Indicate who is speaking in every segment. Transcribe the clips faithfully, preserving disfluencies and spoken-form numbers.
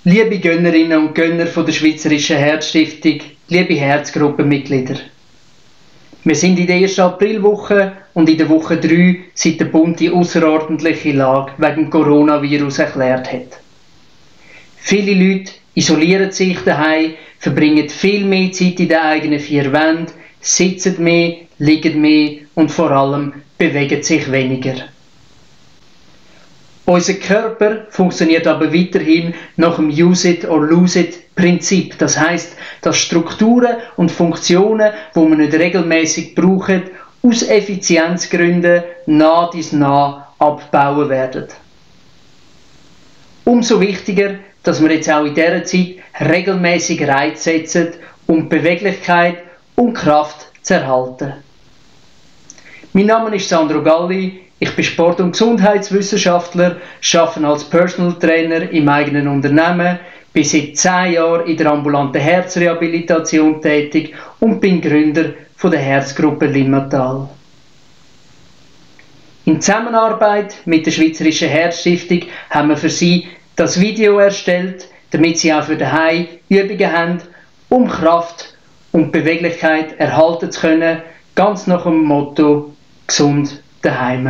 Speaker 1: Liebe Gönnerinnen und Gönner von der Schweizerischen Herzstiftung, liebe Herzgruppenmitglieder. Wir sind in der ersten Aprilwoche und in der Woche drei, seit der Bund die außerordentliche Lage wegen dem Coronavirus erklärt hat. Viele Leute isolieren sich daheim, verbringen viel mehr Zeit in den eigenen vier Wänden, sitzen mehr, liegen mehr und vor allem bewegen sich weniger. Unser Körper funktioniert aber weiterhin nach dem Use-it-or-lose-it-Prinzip. Das heisst, dass Strukturen und Funktionen, die wir nicht regelmäßig brauchen, aus Effizienzgründen nah dies nah abbauen werden. Umso wichtiger, dass wir jetzt auch in dieser Zeit regelmäßig Reize setzen, um Beweglichkeit und Kraft zu erhalten. Mein Name ist Sandro Galli. Ich bin Sport- und Gesundheitswissenschaftler, arbeite als Personal Trainer im eigenen Unternehmen, bin seit zehn Jahren in der ambulanten Herzrehabilitation tätig und bin Gründer von der Herzgruppe Limmatal. In Zusammenarbeit mit der Schweizerischen Herzstiftung haben wir für Sie das Video erstellt, damit Sie auch für daheim Übungen haben, um Kraft und Beweglichkeit erhalten zu können, ganz nach dem Motto «Gesund daheim».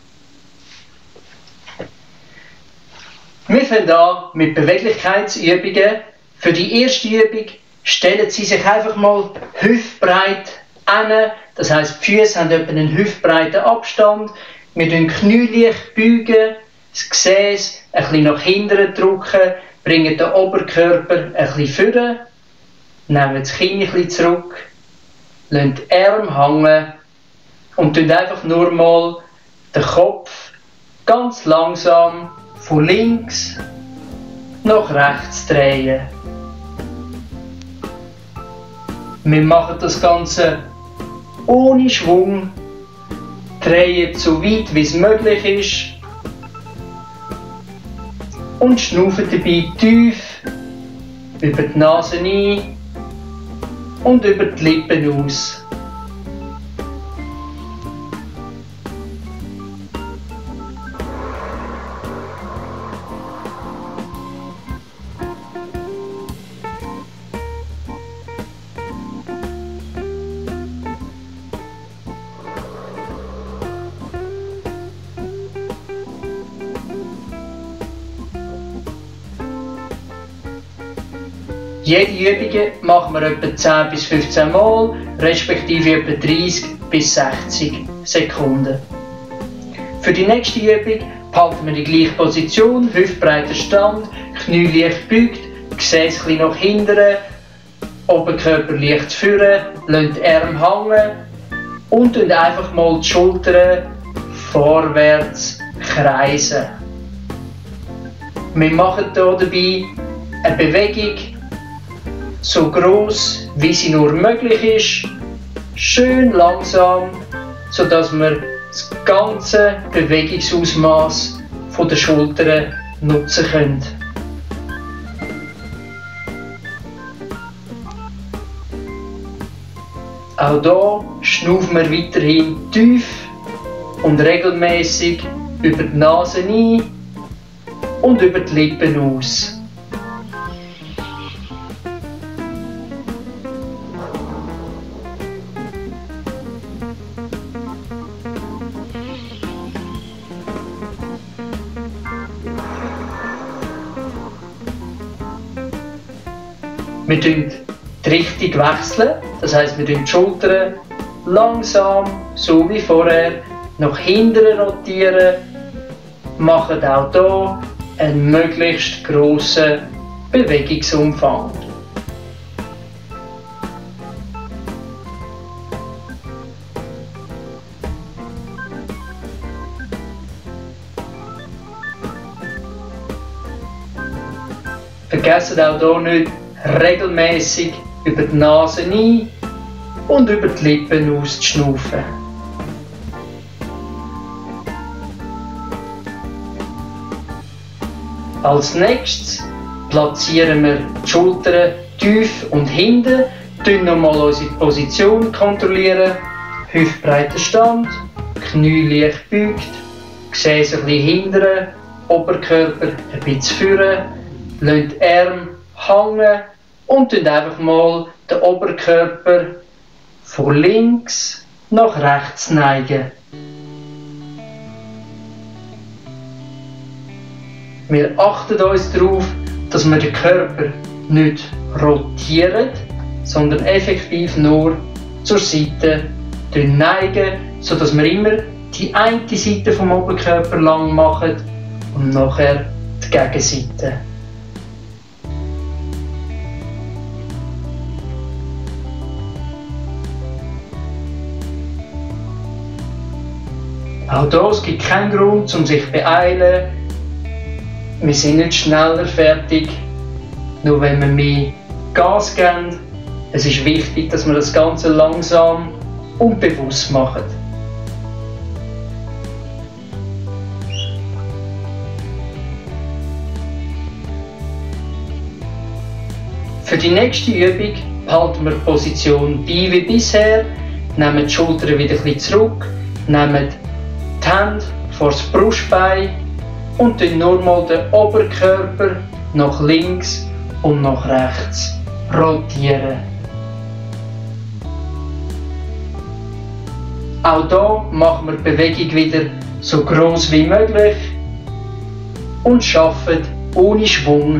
Speaker 1: Wir fangen an mit Beweglichkeitsübungen. Für die erste Übung stellen Sie sich einfach mal hüftbreit hin. Das heisst, die Füße haben etwa einen hüftbreiten Abstand. Wir beugen die Knie leicht, beugen, das Gesäß ein bisschen nach hinten drücken, bringen den Oberkörper ein bisschen vor, nehmen das Kinn ein bisschen zurück, lassen die Arme hängen und drehen einfach nur mal den Kopf ganz langsam von links nach rechts drehen. Wir machen das Ganze ohne Schwung, drehen so weit wie es möglich ist und schnaufen dabei tief über die Nase ein und über die Lippen aus. Jede Übung machen wir etwa zehn bis fünfzehn Mal, respektive etwa dreißig bis sechzig Sekunden. Für die nächste Übung behalten wir die gleiche Position, hüftbreiter Stand, Knie leicht gebeugt, Gesäß ein bisschen nach hinten, Oberkörper leicht vorne, lassen die Arme hängen und einfach mal die Schultern vorwärts kreisen. Wir machen hier dabei eine Bewegung so gross wie sie nur möglich ist, schön langsam, sodass wir das ganze Bewegungsausmaß von der Schultern nutzen können. Auch hier schnaufen wir weiterhin tief und regelmäßig über die Nase ein und über die Lippen aus. Wir wechseln die Richtung wechseln, das heisst, wir rotieren die Schultern langsam, so wie vorher, nach hinten rotieren, machen auch hier einen möglichst grossen Bewegungsumfang. Vergessen auch hier nicht, regelmäßig über die Nase ein und über die Lippen auszuschnaufen. Als nächstes platzieren wir die Schultern tief und hinten, kontrollieren nochmal unsere Position, kontrollieren, hüftbreiter Stand, Knie leicht gebeugt, Gesäß ein bisschen hinten, Oberkörper ein bisschen vorne, lassen die Arme hängen und dann einfach mal den Oberkörper von links nach rechts neigen. Wir achten uns darauf, dass wir den Körper nicht rotieren, sondern effektiv nur zur Seite neigen, sodass wir immer die eine Seite vom Oberkörper lang machen und nachher die Gegenseite. Auch hier, es gibt keinen Grund, um sich zu beeilen. Wir sind nicht schneller fertig, nur wenn wir mehr Gas geben. Es ist wichtig, dass wir das Ganze langsam und bewusst machen. Für die nächste Übung behalten wir die Position bei wie bisher, nehmen die Schultern wieder ein bisschen zurück, nehmen die Hände vor das Brustbein und dann nur mal den Oberkörper nach links und nach rechts rotieren. Auch hier machen wir die Bewegung wieder so gross wie möglich und arbeiten ohne Schwung.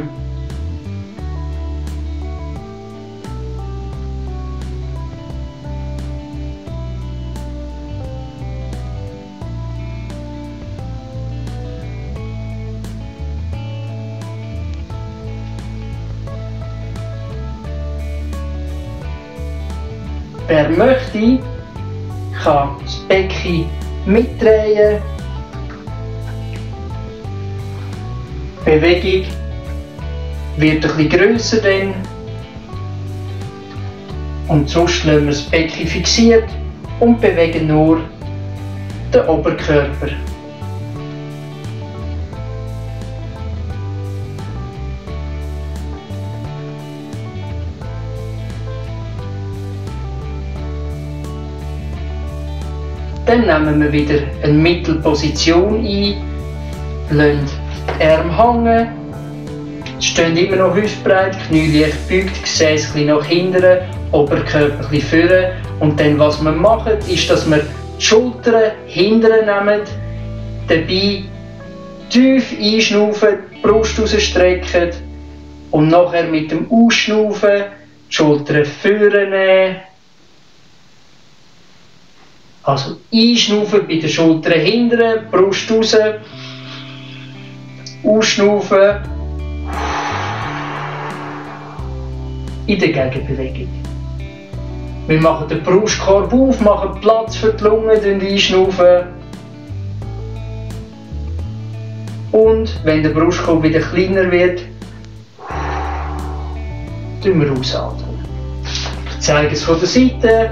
Speaker 1: Wer möchte, kann das Becken mitdrehen. Die Bewegung wird ein bisschen grösser dann. Und sonst lassen wir das Becken fixiert und bewegen nur den Oberkörper. Dann nehmen wir wieder eine Mittelposition ein, lassen die Arme hängen, stehen immer noch hüftbreit, Knie leicht gebeugt, Gesäß ein bisschen nach hinten, Oberkörper ein bisschen vorne. Und dann, was wir machen, ist, dass wir die Schultern hinten nehmen, dabei tief einschnaufen, die Brust rausstrecken und nachher mit dem Ausschnaufen die Schultern vorne nehmen. Also einschnaufen bei den Schultern hinten, Brust raus, ausschnaufen in der Gegenbewegung. Wir machen den Brustkorb auf, machen Platz für die Lunge, einschnaufen. Und wenn der Brustkorb wieder kleiner wird, tun wir ausatmen. Ich zeige es von der Seite.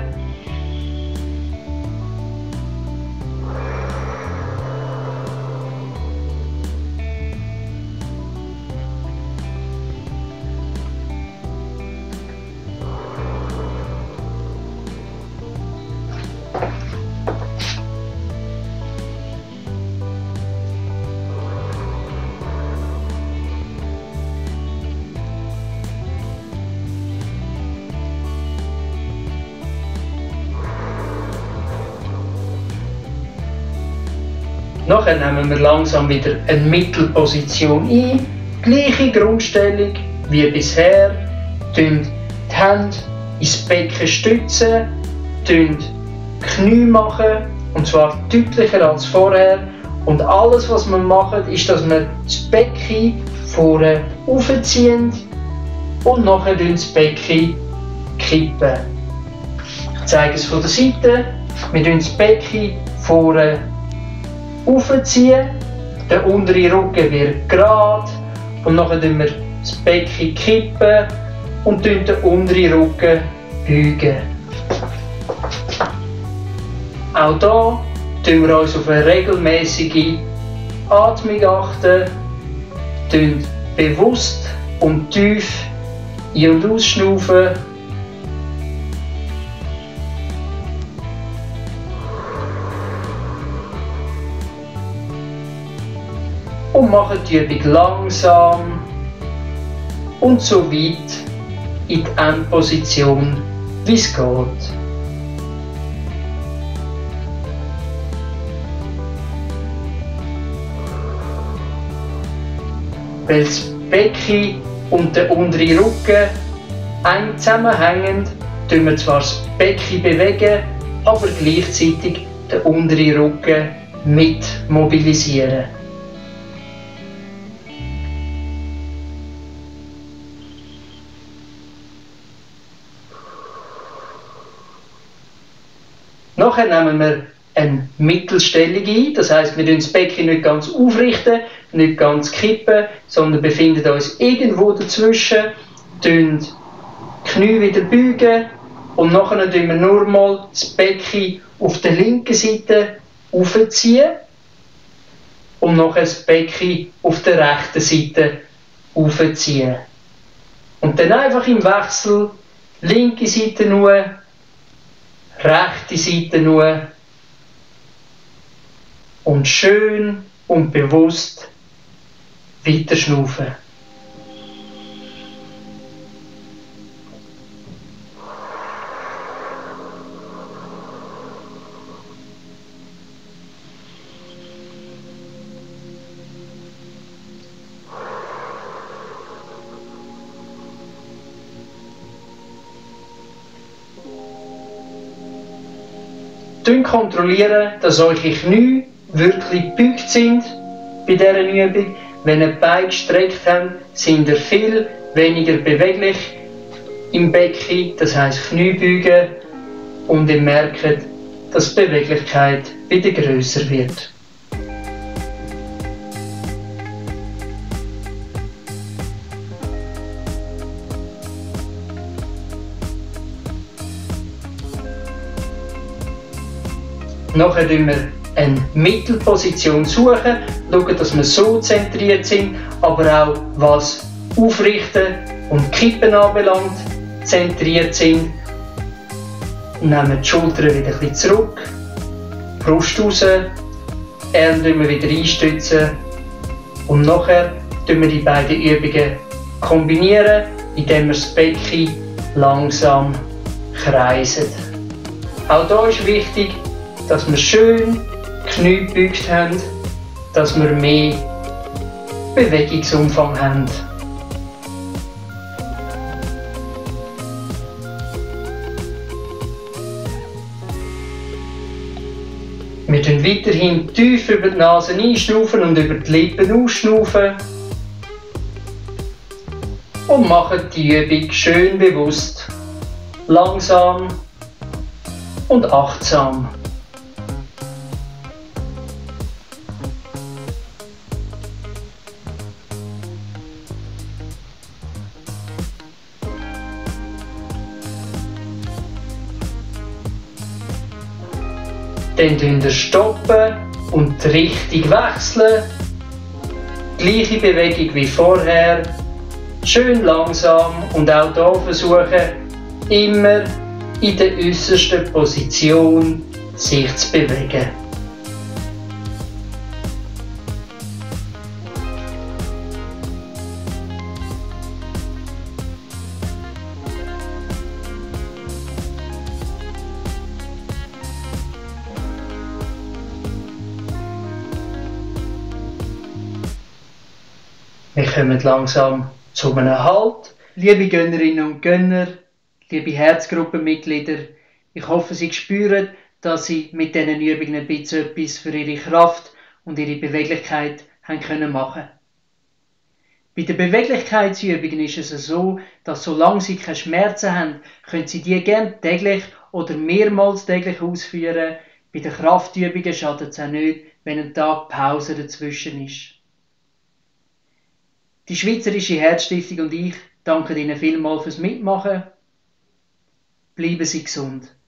Speaker 1: Nachher nehmen wir langsam wieder eine Mittelposition ein, gleiche Grundstellung wie bisher, stützen die Hände ins Becken stützen, stützen die Knie machen, und zwar deutlicher als vorher. Und alles, was wir machen, ist, dass wir das Becken vorne aufziehen und nachher das Becken kippen. Ich zeige es von der Seite. Wir kippen das Becken vorne aufziehen, der untere Rücken wird gerade und dann kippen wir das Becken kippen und den unteren Rücken beugen. Auch hier achten wir uns auf eine regelmäßige Atmung achten, bewusst und tief ein- und ausschnaufen. Und machen die Übung langsam und so weit in die Endposition, wie es geht. Weil das Becken und der untere Rücken eng zusammenhängen, tun wir zwar das Becken bewegen, aber gleichzeitig den unteren Rücken mit mobilisieren. Nachher nehmen wir eine Mittelstellung ein, das heisst, wir richten das Becken nicht ganz aufrichten, nicht ganz kippen, sondern befinden uns irgendwo dazwischen, tun die Knie wieder beugen und nachher tun wir nur mal das Becken auf der linken Seite aufziehen und nachher das Becken auf der rechten Seite aufziehen. Und dann einfach im Wechsel linke Seite nur, rechte Seite nur und schön und bewusst weiter schnaufen. Kontrollieren, dass eure Knie wirklich gebeugt sind bei dieser Übung. Wenn ihr die Beine gestreckt habt, sind ihr viel weniger beweglich im Becken, das heisst Knie beugen, und ihr merkt, dass die Beweglichkeit wieder grösser wird. Nachher suchen wir eine Mittelposition, suchen, schauen, dass wir so zentriert sind, aber auch was Aufrichten und Kippen anbelangt, zentriert sind. Nehmen die Schultern wieder ein bisschen zurück, Brust raus, Arme wieder einstützen und nachher kombinieren wir die beiden Übungen, kombinieren, indem wir das Becken langsam kreisen. Auch hier ist wichtig, dass wir schön Knie gebeugt haben, dass wir mehr Bewegungsumfang haben. Wir schnaufen weiterhin tief über die Nase einschnaufen und über die Lippen ausschnaufen und machen die Übung schön bewusst, langsam und achtsam. Dann stoppen wir stoppen und die Richtung wechseln. Gleiche Bewegung wie vorher. Schön langsam und auch hier versuchen, immer in der äußersten Position sich zu bewegen. Wir kommen langsam zu einem Halt. Liebe Gönnerinnen und Gönner, liebe Herzgruppenmitglieder, ich hoffe, Sie spüren, dass Sie mit diesen Übungen ein bisschen etwas für Ihre Kraft und Ihre Beweglichkeit haben können machen. Bei den Beweglichkeitsübungen ist es so, dass solange Sie keine Schmerzen haben, können Sie die gerne täglich oder mehrmals täglich ausführen. Bei den Kraftübungen schadet es auch nicht, wenn ein Tag Pause dazwischen ist. Die Schweizerische Herzstiftung und ich danken Ihnen vielmals fürs Mitmachen. Bleiben Sie gesund.